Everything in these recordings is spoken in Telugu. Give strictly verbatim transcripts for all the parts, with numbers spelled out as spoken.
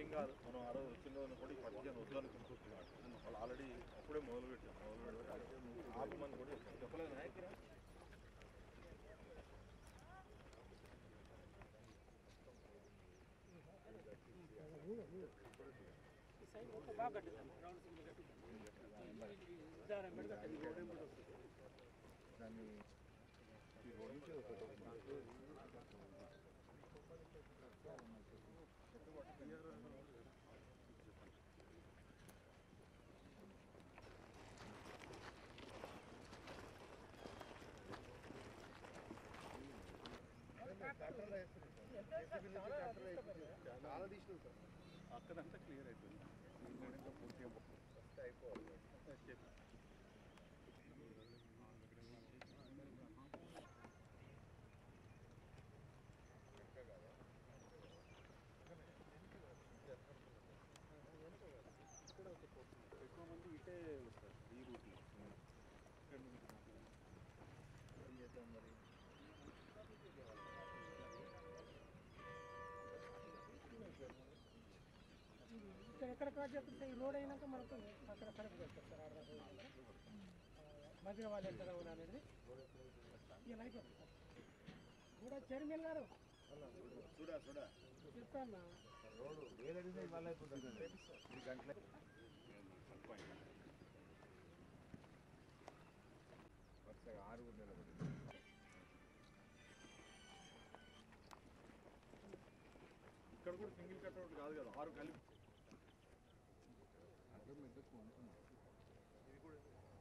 ఏం కాదు. మనం ఆ రోజు వచ్చిన రోజున కూడా ఈ పట్టించాను వద్దనుకుంటున్నాడు. వాళ్ళు ఆల్రెడీ అప్పుడే మొదలు పెట్టారు. మొదలు పెట్టి ఆపమని కూడా చెప్పలేదు నాయకురా. బాగా దాన్ని ఈ రోడ్ నుంచి చాలా తీసినాం సార్. అక్కడంతా క్లియర్ అయిపోయింది. పూర్తిగా అయిపోవాలి. ఎక్కువ మంది ఇటే వస్తారు ఈ రూట్లో. ఇక్కడ ఏం చేద్దాం మరి. ఇక్కడ ఎక్కడ క్రాస్ చేస్తుంటే ఈ రోడ్ అయినాక మనకు అక్కడ కరెక్ట్ చేస్తారు సార్. ఆర్డర్ మధ్య వాళ్ళు ఎంత అనేది ఇలా అయిపోతుంది సార్. కూడా చైర్మన్ గారు చూడా చూడా చెప్తాను రోడ్డు వేరే వాళ్ళ అయిపోతుంది. ఈ గంటల వరుసగా ఆరు నిలబడి ఇక్కడ కూడా సింగిల్ కట్అవుట్ కాదు కదా, ఆరు కలిపి అర్థం ఎందుకు అనుకున్నాను. ఇది కూడా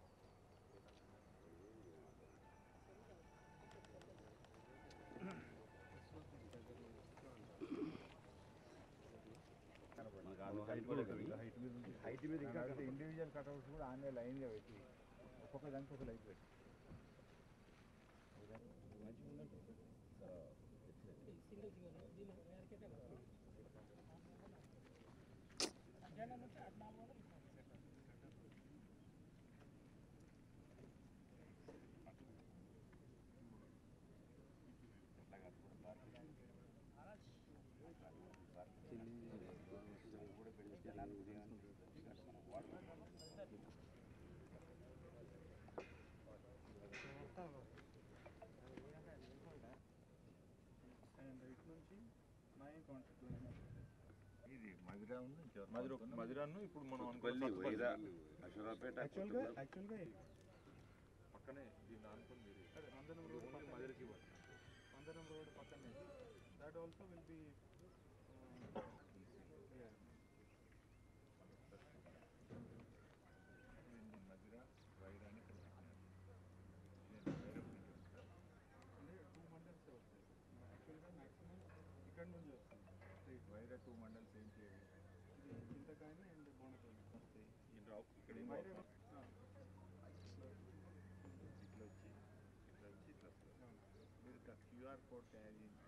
హైట్ మీద ఇంకా ఇండివిజువల్ కట్అవుట్స్ కూడా ఆనే లైన్గా పెట్టి ఒక్కొక్క దానికి ఒక లైట్ పెట్టి మంచిగా ఉందండి. ఇటు నుంచి నైన్ కాంటాక్ట్ ఇది మదిరా ఉంది. మదిరాను ఇప్పుడు మనం యాక్చువల్గా యాక్చువల్గా పక్కనే దీన్ని అనుకుని మందనం రోడ్ మదిరకి ఇవ్వాలి. మందనం రోడ్ పక్కనే that also will be Madhira Wyra అని అంటే టూ మండల్స్ వస్తాయి యాక్చువల్గా మ్యాక్సిమం ఇక్కడ నుంచి వస్తుంది. స్ట్రీట్ వైరా టూ మండల్స్ ఏంటి చింతకాయని అండ్ బోనకాయని వస్తాయి. ఇక్కడ ఇట్లా వచ్చి ఇట్లా వచ్చి ఇట్లా మీరు క్యూఆర్ కోడ్ తయారు చేయించి